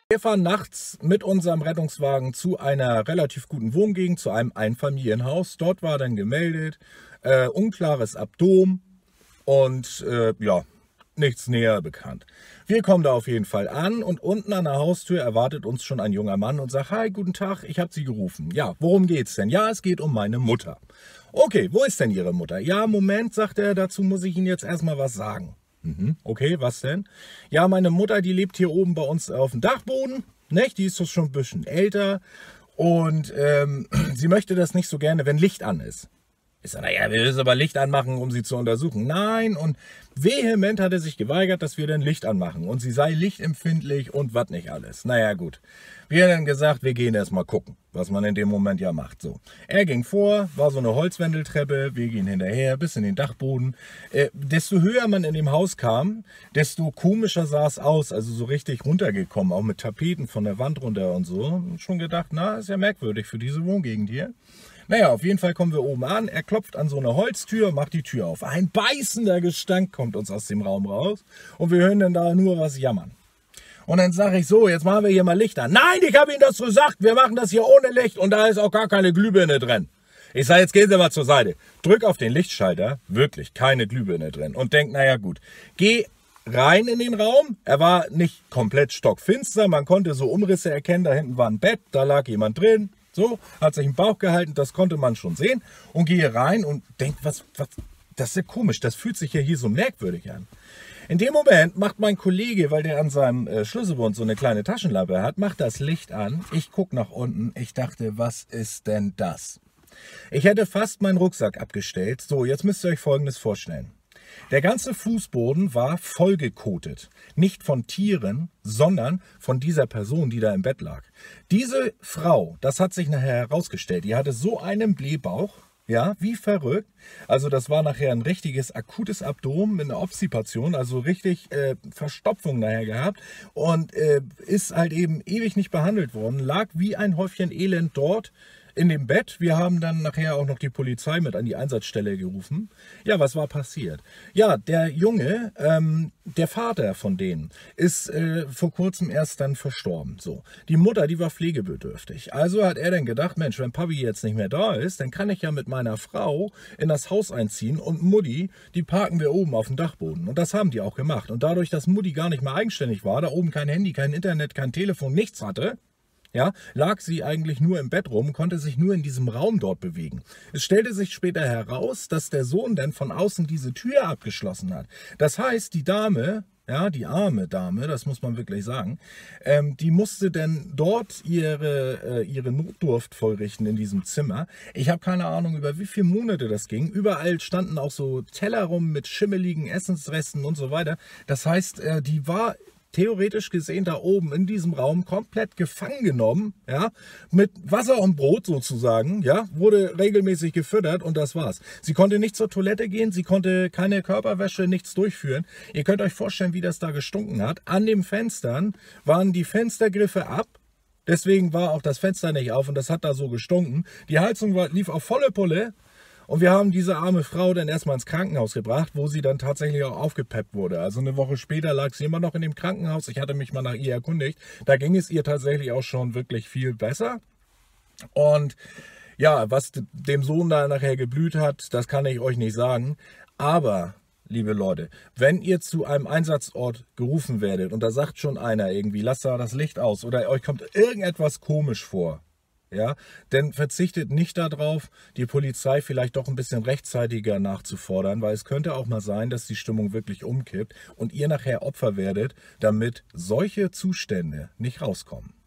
Wir fahren nachts mit unserem Rettungswagen zu einer relativ guten Wohngegend, zu einem Einfamilienhaus. Dort war dann gemeldet, unklares Abdom und ja, nichts näher bekannt. Wir kommen da auf jeden Fall an und unten an der Haustür erwartet uns schon ein junger Mann und sagt: Hi, guten Tag, ich habe Sie gerufen. Ja, worum geht's denn? Ja, es geht um meine Mutter. Okay, wo ist denn Ihre Mutter? Ja, Moment, sagt er, dazu muss ich Ihnen jetzt erstmal was sagen. Okay, was denn? Ja, meine Mutter, die lebt hier oben bei uns auf dem Dachboden. Nicht? Die ist schon ein bisschen älter und sie möchte das nicht so gerne, wenn Licht an ist. Ich sage: Naja, wir müssen aber Licht anmachen, um sie zu untersuchen. Nein, und vehement hat er sich geweigert, dass wir dann Licht anmachen. Und sie sei lichtempfindlich und was nicht alles. Naja, gut. Wir haben dann gesagt, wir gehen erstmal gucken, was man in dem Moment ja macht. So. Er ging vor, war so eine Holzwendeltreppe, wir gehen hinterher bis in den Dachboden. Desto höher man in dem Haus kam, desto komischer sah es aus. Also so richtig runtergekommen, auch mit Tapeten von der Wand runter und so. Schon gedacht, na, ist ja merkwürdig für diese Wohngegend hier. Naja, auf jeden Fall kommen wir oben an. Er klopft an so eine Holztür, macht die Tür auf. Ein beißender Gestank kommt uns aus dem Raum raus. Und wir hören dann da nur was jammern. Und dann sage ich: So, jetzt machen wir hier mal Licht an. Nein, ich habe Ihnen das gesagt. Wir machen das hier ohne Licht und da ist auch gar keine Glühbirne drin. Ich sage: Jetzt gehen Sie mal zur Seite. Drück auf den Lichtschalter. Wirklich, keine Glühbirne drin. Und denk: Naja gut, geh rein in den Raum. Er war nicht komplett stockfinster. Man konnte so Umrisse erkennen. Da hinten war ein Bett, da lag jemand drin. So, hat sich im Bauch gehalten, das konnte man schon sehen. Und gehe rein und denke: was, das ist ja komisch, das fühlt sich ja hier so merkwürdig an. In dem Moment macht mein Kollege, weil der an seinem Schlüsselbund so eine kleine Taschenlampe hat, macht das Licht an. Ich gucke nach unten, ich dachte: Was ist denn das? Ich hätte fast meinen Rucksack abgestellt. So, jetzt müsst ihr euch Folgendes vorstellen. Der ganze Fußboden war vollgekotet. Nicht von Tieren, sondern von dieser Person, die da im Bett lag. Diese Frau, das hat sich nachher herausgestellt, die hatte so einen Blähbauch, ja, wie verrückt. Also das war nachher ein richtiges akutes Abdomen mit einer Obstipation, also richtig Verstopfung nachher gehabt. Und ist halt eben ewig nicht behandelt worden, lag wie ein Häufchen Elend dort in dem Bett. Wir haben dann nachher auch noch die Polizei mit an die Einsatzstelle gerufen. Ja, was war passiert? Ja, der Junge, der Vater von denen, ist vor kurzem erst dann verstorben. So, die Mutter, die war pflegebedürftig. Also hat er dann gedacht: Mensch, wenn Papi jetzt nicht mehr da ist, dann kann ich ja mit meiner Frau in das Haus einziehen und Mutti, die parken wir oben auf dem Dachboden. Und das haben die auch gemacht. Und dadurch, dass Mutti gar nicht mehr eigenständig war, da oben kein Handy, kein Internet, kein Telefon, nichts hatte, ja, lag sie eigentlich nur im Bett rum, konnte sich nur in diesem Raum dort bewegen. Es stellte sich später heraus, dass der Sohn dann von außen diese Tür abgeschlossen hat. Das heißt, die Dame, ja, die arme Dame, das muss man wirklich sagen, die musste dann dort ihre Notdurft vollrichten in diesem Zimmer. Ich habe keine Ahnung, über wie viele Monate das ging. Überall standen auch so Teller rum mit schimmeligen Essensresten und so weiter. Das heißt, die war theoretisch gesehen da oben in diesem Raum komplett gefangen genommen, ja, mit Wasser und Brot sozusagen, ja, wurde regelmäßig gefüttert und das war's. Sie konnte nicht zur Toilette gehen, sie konnte keine Körperwäsche, nichts durchführen. Ihr könnt euch vorstellen, wie das da gestunken hat. An den Fenstern waren die Fenstergriffe ab, deswegen war auch das Fenster nicht auf und das hat da so gestunken. Die Heizung lief auf volle Pulle. Und wir haben diese arme Frau dann erstmal ins Krankenhaus gebracht, wo sie dann tatsächlich auch aufgepeppt wurde. Also eine Woche später lag sie immer noch in dem Krankenhaus. Ich hatte mich mal nach ihr erkundigt. Da ging es ihr tatsächlich auch schon wirklich viel besser. Und ja, was dem Sohn da nachher geblüht hat, das kann ich euch nicht sagen. Aber, liebe Leute, wenn ihr zu einem Einsatzort gerufen werdet und da sagt schon einer irgendwie: Lasst da das Licht aus, oder euch kommt irgendetwas komisch vor, ja, denn verzichtet nicht darauf, die Polizei vielleicht doch ein bisschen rechtzeitiger nachzufordern, weil es könnte auch mal sein, dass die Stimmung wirklich umkippt und ihr nachher Opfer werdet, damit solche Zustände nicht rauskommen.